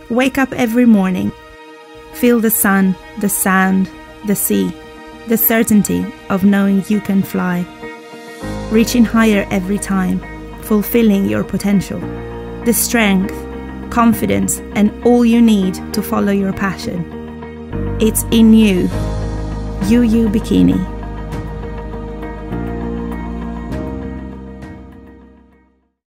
Wake up every morning. Feel the sun, the sand, the sea, the certainty of knowing you can fly. Reaching higher every time, fulfilling your potential. The strength, confidence, and all you need to follow your passion. It's in you. You You Bikini.